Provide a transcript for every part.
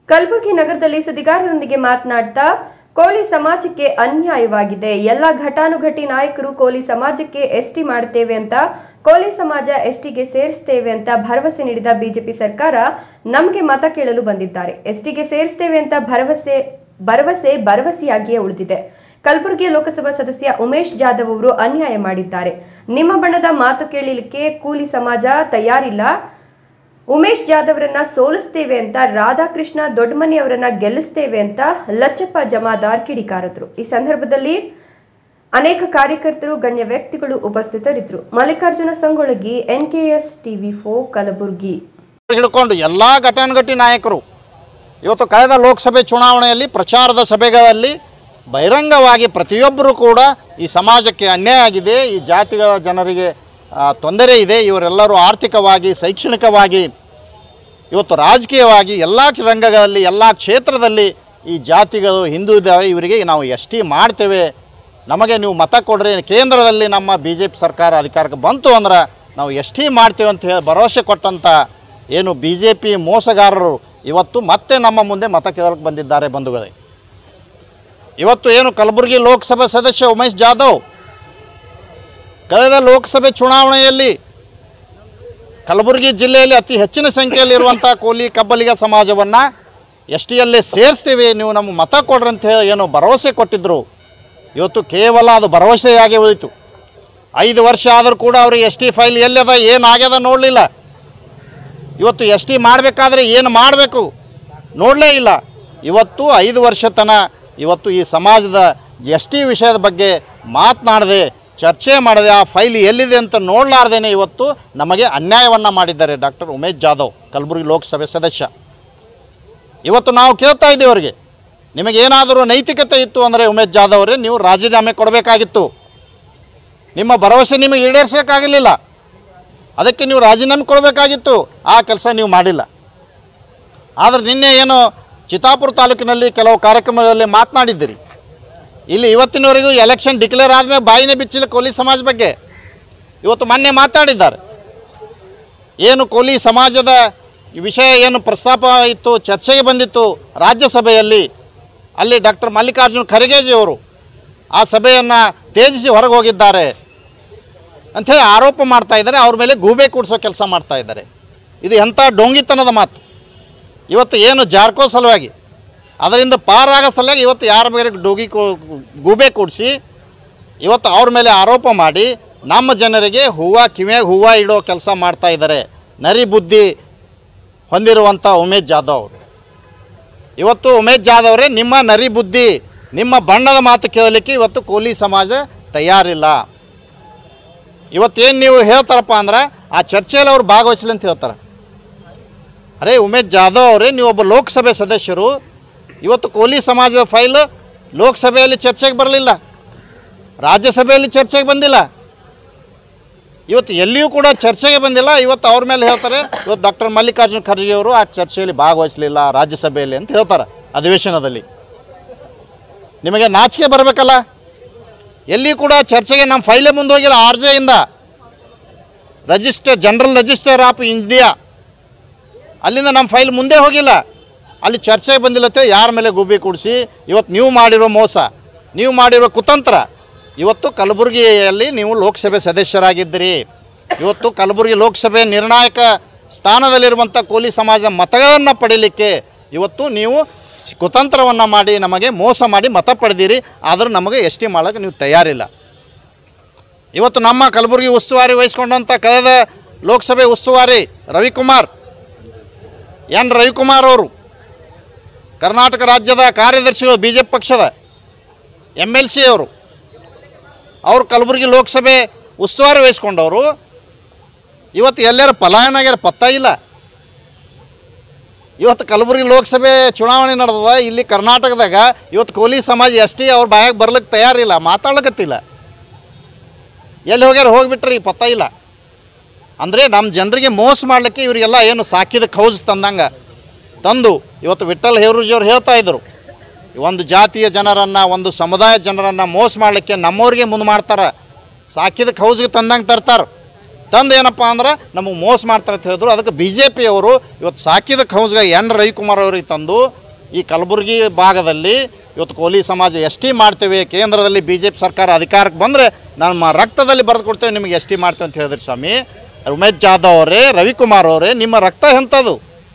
ಕಲಬುರಗಿ ನಗರದಲ್ಲಿ ಸುದ್ದಿಗಾರರೊಂದಿಗೆ ಮಾತನಾಡ್ತಾ ಕೋಲಿ ಸಮಾಜಕ್ಕೆ ಅನ್ಯಾಯವಾಗಿದೆ. ಎಲ್ಲ ಘಟಾನುಘಟಿ ನಾಯಕರು ಕೋಲಿ ಸಮಾಜಕ್ಕೆ ಎಸ್ಟಿ ಮಾಡುತ್ತೇವೆ ಅಂತ, ಕೋಲಿ ಸಮಾಜ ಎಸ್ಟಿಗೆ ಸೇರಿಸುತ್ತೇವೆ ಅಂತ ಭರವಸೆ ನೀಡಿದ ಬಿಜೆಪಿ ಸರ್ಕಾರ ನಮಗೆ ಮತ ಕೇಳಲು ಬಂದಿದ್ದಾರೆ. ಎಸ್ಟಿಗೆ ಸೇರಿಸುತ್ತೇವೆ ಅಂತ ಭರವಸೆಯಾಗಿಯೇ ಉಳಿದಿದೆ. ಕಲಬುರಗಿ ಲೋಕಸಭಾ ಸದಸ್ಯ ಉಮೇಶ್ ಜಾಧವ್ ಅವರು ಅನ್ಯಾಯ ಮಾಡಿದ್ದಾರೆ. ನಿಮ್ಮ ಬಣ್ಣದ ಮಾತು ಕೇಳಲಿಕ್ಕೆ ಕೂಲಿ ಸಮಾಜ ತಯಾರಿಲ್ಲ. ಉಮೇಶ್ ಜಾಧವ್ರನ್ನ ಸೋಲಿಸ್ತೇವೆ ಅಂತ, ರಾಧಾಕೃಷ್ಣ ದೊಡ್ಡಮನಿ ಅವರನ್ನ ಗೆಲ್ಲಿಸ್ತೇವೆ ಅಂತ ಲಚ್ಚಪ್ಪ ಜಮಾದಾರ್ ಕಿಡಿಕಾರದ್ರು. ಈ ಸಂದರ್ಭದಲ್ಲಿ ಅನೇಕ ಕಾರ್ಯಕರ್ತರು, ಗಣ್ಯ ವ್ಯಕ್ತಿಗಳು ಉಪಸ್ಥಿತರಿದ್ದರು. Mallikarjuna Sangolagi, NKS TV4 Kalaburagi. ಹಿಡ್ಕೊಂಡು ಎಲ್ಲ ಘಟಾನುಘಟಿ ನಾಯಕರು ಇವತ್ತು ಕಳೆದ ಲೋಕಸಭೆ ಚುನಾವಣೆಯಲ್ಲಿ ಪ್ರಚಾರದ ಸಭೆಗಳಲ್ಲಿ ಬಹಿರಂಗವಾಗಿ ಪ್ರತಿಯೊಬ್ಬರೂ ಕೂಡ ಈ ಸಮಾಜಕ್ಕೆ ಅನ್ಯಾಯ ಆಗಿದೆ, ಈ ಜಾತಿಗಳ ಜನರಿಗೆ ತೊಂದರೆ ಇದೆ, ಇವರೆಲ್ಲರೂ ಆರ್ಥಿಕವಾಗಿ, ಶೈಕ್ಷಣಿಕವಾಗಿ, ಇವತ್ತು ರಾಜಕೀಯವಾಗಿ ಎಲ್ಲ ರಂಗಗಳಲ್ಲಿ, ಎಲ್ಲ ಕ್ಷೇತ್ರದಲ್ಲಿ ಈ ಜಾತಿಗಳು ಹಿಂದೂ ಇದ್ದಾವೆ, ಇವರಿಗೆ ನಾವು ಎಸ್ಟಿ ಮಾಡ್ತೇವೆ, ನಮಗೆ ನೀವು ಮತ ಕೊಡ್ರಿ, ಕೇಂದ್ರದಲ್ಲಿ ನಮ್ಮ BJP ಸರ್ಕಾರ ಅಧಿಕಾರಕ್ಕೆ ಬಂತು ಅಂದ್ರೆ ನಾವು ಎಸ್ಟಿ ಮಾಡ್ತೇವೆ ಅಂತ ಹೇಳಿ ಭರವಸೆ ಕೊಟ್ಟಂಥ ಏನು BJP ಮೋಸಗಾರರು ಇವತ್ತು ಮತ್ತೆ ನಮ್ಮ ಮುಂದೆ ಮತ ಕೇಳಕ್ಕೆ ಬಂದಿದ್ದಾರೆ. ಬಂಧುಗಳೇ, ಇವತ್ತು ಏನು ಕಲಬುರಗಿ ಲೋಕಸಭಾ ಸದಸ್ಯ ಉಮೇಶ್ ಜಾಧವ್ ಕಳೆದ ಲೋಕಸಭೆ ಚುನಾವಣೆಯಲ್ಲಿ ಕಲಬುರಗಿ ಜಿಲ್ಲೆಯಲ್ಲಿ ಅತಿ ಹೆಚ್ಚಿನ ಸಂಖ್ಯೆಯಲ್ಲಿರುವಂಥ ಕೋಲಿ ಕಬ್ಬಲಿಗ ಸಮಾಜವನ್ನು ಎಸ್ಟಿಯಲ್ಲೇ ಸೇರಿಸ್ತೀವಿ, ನೀವು ನಮ್ಮ ಮತ ಕೊಡ್ರಿ ಅಂತ ಹೇಳಿ ಏನು ಭರವಸೆ ಕೊಟ್ಟಿದ್ದರು. ಇವತ್ತು ಕೇವಲ ಅದು ಭರವಸೆಯಾಗಿ ಉಳಿತು. 5 ವರ್ಷ ಆದರೂ ಕೂಡ ಅವ್ರಿಗೆ ಎಸ್ಟಿ ಫೈಲ್ ಎಲ್ಲದ, ಏನಾಗ್ಯದ ನೋಡಲಿಲ್ಲ. ಇವತ್ತು ಎಸ್ಟಿ ಮಾಡಬೇಕಾದ್ರೆ ಏನು ಮಾಡಬೇಕು ನೋಡಲೇ ಇಲ್ಲ. ಇವತ್ತು 5 ವರ್ಷ ತನ ಇವತ್ತು ಈ ಸಮಾಜದ ಎಸ್ಟಿ ವಿಷಯದ ಬಗ್ಗೆ ಮಾತನಾಡದೆ, ಚರ್ಚೆ ಮಾಡದೆ, ಆ ಫೈಲ್ ಎಲ್ಲಿದೆ ಅಂತ ನೋಡಲಾರ್ದೇನೆ ಇವತ್ತು ನಮಗೆ ಅನ್ಯಾಯವನ್ನು ಮಾಡಿದ್ದಾರೆ ಡಾಕ್ಟರ್ ಉಮೇಶ್ ಜಾಧವ್, ಕಲಬುರಗಿ ಲೋಕಸಭೆ ಸದಸ್ಯ. ಇವತ್ತು ನಾವು ಕೇಳ್ತಾ ಇದ್ದೀವಿ ಅವರಿಗೆ, ನಿಮಗೇನಾದರೂ ನೈತಿಕತೆ ಇತ್ತು ಅಂದರೆ ಉಮೇಶ್ ಜಾಧವ್ ಅವರೇ ನೀವು ರಾಜೀನಾಮೆ ಕೊಡಬೇಕಾಗಿತ್ತು. ನಿಮ್ಮ ಭರವಸೆ ನಿಮಗೆ ಈಡೇರಿಸೋಕ್ಕಾಗಲಿಲ್ಲ, ಅದಕ್ಕೆ ನೀವು ರಾಜೀನಾಮೆ ಕೊಡಬೇಕಾಗಿತ್ತು. ಆ ಕೆಲಸ ನೀವು ಮಾಡಿಲ್ಲ. ಆದರೆ ನಿನ್ನೆ ಏನು ಚಿತ್ತಾಪುರ ತಾಲೂಕಿನಲ್ಲಿ ಕೆಲವು ಕಾರ್ಯಕ್ರಮಗಳಲ್ಲಿ ಮಾತನಾಡಿದ್ದೀರಿ. ಇಲ್ಲಿ ಇವತ್ತಿನವರೆಗೂ ಎಲೆಕ್ಷನ್ ಡಿಕ್ಲೇರ್ ಆದಮೇಲೆ ಬಾಯಿನೇ ಬಿಚ್ಚಿಲ್ಲ ಕೋಲಿ ಸಮಾಜ ಬಗ್ಗೆ. ಇವತ್ತು ಮೊನ್ನೆ ಮಾತಾಡಿದ್ದಾರೆ. ಏನು ಕೋಲಿ ಸಮಾಜದ ವಿಷಯ ಏನು ಪ್ರಸ್ತಾಪ ಇತ್ತು, ಚರ್ಚೆಗೆ ಬಂದಿತ್ತು ರಾಜ್ಯಸಭೆಯಲ್ಲಿ, ಅಲ್ಲಿ ಡಾಕ್ಟರ್ ಮಲ್ಲಿಕಾರ್ಜುನ ಖರ್ಗೆಜಿಯವರು ಆ ಸಭೆಯನ್ನು ತ್ಯಜಿಸಿ ಹೊರಗೆ ಹೋಗಿದ್ದಾರೆ ಅಂಥೇಳಿ ಆರೋಪ ಮಾಡ್ತಾ ಇದ್ದಾರೆ. ಅವ್ರ ಮೇಲೆ ಗೂಬೆ ಕೂಡಿಸೋ ಕೆಲಸ ಮಾಡ್ತಾ ಇದ್ದಾರೆ. ಇದು ಎಂಥ ಡೊಂಗಿತನದ ಮಾತು. ಇವತ್ತು ಏನು ಜಾರ್ಕೋ ಸಲುವಾಗಿ ಅದರಿಂದ ಪಾರಾಗೋ ಸಲುವಾಗಿ ಇವತ್ತು ಯಾರ ಮೇಲೆ ಗೂಬೆ ಕೂಡಿಸಿ ಇವತ್ತು ಅವ್ರ ಮೇಲೆ ಆರೋಪ ಮಾಡಿ ನಮ್ಮ ಜನರಿಗೆ ಕಿವಿಯಾಗ ಹೂವು ಇಡೋ ಕೆಲಸ ಮಾಡ್ತಾ ಇದ್ದಾರೆ. ನರಿ ಬುದ್ಧಿ ಹೊಂದಿರುವಂಥ ಉಮೇಶ್ ಜಾಧವ್ ಅವರು. ಇವತ್ತು ಉಮೇಶ್ ಜಾಧವ್ ಅವರೇ, ನಿಮ್ಮ ನರಿ ಬುದ್ಧಿ, ನಿಮ್ಮ ಬಣ್ಣದ ಮಾತು ಕೇಳಲಿಕ್ಕೆ ಇವತ್ತು ಕೋಲಿ ಸಮಾಜ ತಯಾರಿಲ್ಲ. ಇವತ್ತೇನು ನೀವು ಹೇಳ್ತಾರಪ್ಪ ಅಂದ್ರೆ ಆ ಚರ್ಚೆಯಲ್ಲಿ ಅವ್ರು ಭಾಗವಹಿಸಲಿ ಅಂತ ಹೇಳ್ತಾರೆ. ಅರೆ ಉಮೇಶ್ ಜಾಧವ್ ಅವರೇ, ನೀವೊಬ್ಬ ಲೋಕಸಭೆ ಸದಸ್ಯರು, ಇವತ್ತು ಕೋಲಿ ಸಮಾಜದ ಫೈಲ್ ಲೋಕಸಭೆಯಲ್ಲಿ ಚರ್ಚೆಗೆ ಬರಲಿಲ್ಲ, ರಾಜ್ಯಸಭೆಯಲ್ಲಿ ಚರ್ಚೆಗೆ ಬಂದಿಲ್ಲ, ಇವತ್ತು ಎಲ್ಲಿಯೂ ಕೂಡ ಚರ್ಚೆಗೆ ಬಂದಿಲ್ಲ. ಇವತ್ತು ಅವ್ರ ಮೇಲೆ ಹೇಳ್ತಾರೆ ಇವತ್ತು ಡಾಕ್ಟರ್ ಮಲ್ಲಿಕಾರ್ಜುನ ಖರ್ಗೆ ಅವರು ಆ ಚರ್ಚೆಯಲ್ಲಿ ಭಾಗವಹಿಸಲಿಲ್ಲ ರಾಜ್ಯಸಭೆಯಲ್ಲಿ ಅಂತ ಹೇಳ್ತಾರೆ ಅಧಿವೇಶನದಲ್ಲಿ. ನಿಮಗೆ ನಾಚಿಕೆ ಬರಬೇಕಲ್ಲ. ಎಲ್ಲಿಯೂ ಕೂಡ ಚರ್ಚೆಗೆ ನಮ್ಮ ಫೈಲೇ ಮುಂದೆ ಹೋಗಿಲ್ಲ. RJಯಿಂದ ಜನರಲ್ ರಿಜಿಸ್ಟರ್ ಆಫ್ ಇಂಡಿಯಾ ಅಲ್ಲಿಂದ ನಮ್ಮ ಫೈಲ್ ಮುಂದೆ ಹೋಗಿಲ್ಲ. ಅಲ್ಲಿ ಚರ್ಚೆಗೆ ಬಂದಿಲ್ಲತ್ತೆ ಯಾರ ಮೇಲೆ ಗುಬ್ಬಿ ಕೂಡಿಸಿ ಇವತ್ತು ನೀವು ಮಾಡಿರೋ ಮೋಸ, ನೀವು ಮಾಡಿರೋ ಕುತಂತ್ರ. ಇವತ್ತು ಕಲಬುರಗಿಯಲ್ಲಿ ನೀವು ಲೋಕಸಭೆ ಸದಸ್ಯರಾಗಿದ್ದೀರಿ. ಇವತ್ತು ಕಲಬುರಗಿ ಲೋಕಸಭೆ ನಿರ್ಣಾಯಕ ಸ್ಥಾನದಲ್ಲಿರುವಂಥ ಕೋಲಿ ಸಮಾಜದ ಮತಗಳನ್ನು ಪಡೀಲಿಕ್ಕೆ ಇವತ್ತು ನೀವು ಕುತಂತ್ರವನ್ನು ಮಾಡಿ ನಮಗೆ ಮೋಸ ಮಾಡಿ ಮತ ಪಡೆದಿರಿ. ಆದರೂ ನಮಗೆ ಎಸ್ಟಿ ಮಾಡೋಕ್ಕೆ ನೀವು ತಯಾರಿಲ್ಲ. ಇವತ್ತು ನಮ್ಮ ಕಲಬುರಗಿ ಉಸ್ತುವಾರಿ ವಹಿಸ್ಕೊಂಡಂಥ ಕಳೆದ ಲೋಕಸಭೆ ಉಸ್ತುವಾರಿ ರವಿಕುಮಾರ್ ಅವರು, ಕರ್ನಾಟಕ ರಾಜ್ಯದ ಕಾರ್ಯದರ್ಶಿಗಳು BJP ಪಕ್ಷದ MLC ಅವರು ಕಲಬುರಗಿ ಲೋಕಸಭೆ ಉಸ್ತುವಾರಿ ವಹಿಸ್ಕೊಂಡವರು ಇವತ್ತು ಎಲ್ಲರೂ ಪಲಾಯನ ಆಗ್ಯಾರ, ಪತ್ತ ಇಲ್ಲ. ಇವತ್ತು ಕಲಬುರಗಿ ಲೋಕಸಭೆ ಚುನಾವಣೆ ನಡೆದದ. ಇಲ್ಲಿ ಕರ್ನಾಟಕದಾಗ ಇವತ್ತು ಕೋಲಿ ಸಮಾಜ ಎಸ್ಟಿ ಅವ್ರ ಬಾಯಾಗ ಬರ್ಲಿಕ್ಕೆ ತಯಾರಿಲ್ಲ, ಮಾತಾಡ್ಲಿಕ್ಕತ್ತಿಲ್ಲ. ಎಲ್ಲಿ ಹೋಗ್ಯಾರ ಹೋಗಿಬಿಟ್ರಿ ಪತ್ತ ಇಲ್ಲ. ಅಂದರೆ ನಮ್ಮ ಜನರಿಗೆ ಮೋಸ ಮಾಡಲಿಕ್ಕೆ ಇವರಿಗೆಲ್ಲ ಏನು ಸಾಕಿದ ಕೌಜ್ ತಂದು ಇವತ್ತು ವಿಠ್ಠಲ್ ಹೇರೂಜಿಯವರು ಹೇಳ್ತಾ ಇದ್ದರು, ಒಂದು ಜಾತಿಯ ಜನರನ್ನು, ಒಂದು ಸಮುದಾಯ ಜನರನ್ನು ಮೋಸ ಮಾಡಲಿಕ್ಕೆ ನಮ್ಮವ್ರಿಗೆ ಮುಂದೆ ಮಾಡ್ತಾರೆ, ಸಾಕಿದ ಕೌಜಿಗೆ ತಂದಂಗೆ ತರ್ತಾರೆ. ತಂದು ಏನಪ್ಪ ಅಂದ್ರೆ ನಮಗೆ ಮೋಸ ಮಾಡ್ತಾರೆ ಅಂತ ಹೇಳಿದ್ರು. ಅದಕ್ಕೆ ಬಿ ಜೆ ಪಿಯವರು ಇವತ್ತು ಸಾಕಿದ ಕೌನ್ಸ್ಗೆ ಎನ್ ರವಿಕುಮಾರ್ ಅವರಿಗೆ ತಂದು ಈ ಕಲಬುರಗಿ ಭಾಗದಲ್ಲಿ ಇವತ್ತು ಕೋಲಿ ಸಮಾಜ ಎಸ್ ಟಿ ಮಾಡ್ತೇವೆ, ಕೇಂದ್ರದಲ್ಲಿ ಬಿ ಜೆ ಪಿ ಸರ್ಕಾರ ಅಧಿಕಾರಕ್ಕೆ ಬಂದರೆ ನಮ್ಮ ರಕ್ತದಲ್ಲಿ ಬರೆದು ಕೊಡ್ತೇವೆ, ನಿಮಗೆ ಎಸ್ ಟಿ ಮಾಡ್ತೇವೆ ಅಂತ ಹೇಳಿದ್ರಿ ಸ್ವಾಮಿ. ಉಮೇಶ್ ಜಾಧವ್ ಅವರೇ, ರವಿಕುಮಾರ್ ಅವರೇ, ನಿಮ್ಮ ರಕ್ತ ಎಂಥದ್ದು?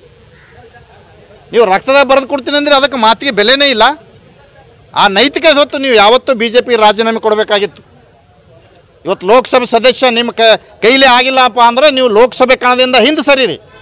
ನೀವು ರಕ್ತದಾಗ ಬರೆದು ಕೊಡ್ತೀನಿ ಅಂದರೆ ಅದಕ್ಕೆ ಮಾತಿಗೆ ಬೆಲೆನೇ ಇಲ್ಲ. ಆ ನೈತಿಕತೆ ಹೊತ್ತು ನೀವು ಯಾವತ್ತೂ ಬಿ ಜೆ ಪಿ ರಾಜೀನಾಮೆ ಕೊಡಬೇಕಾಗಿತ್ತು. ಇವತ್ತು ಲೋಕಸಭೆ ಸದಸ್ಯ ನಿಮ್ಮ ಕೈಲಿ ಆಗಿಲ್ಲಪ್ಪ ಅಂದರೆ ನೀವು ಲೋಕಸಭೆ ಕಣದಿಂದ ಹಿಂದೆ ಸರಿರಿ.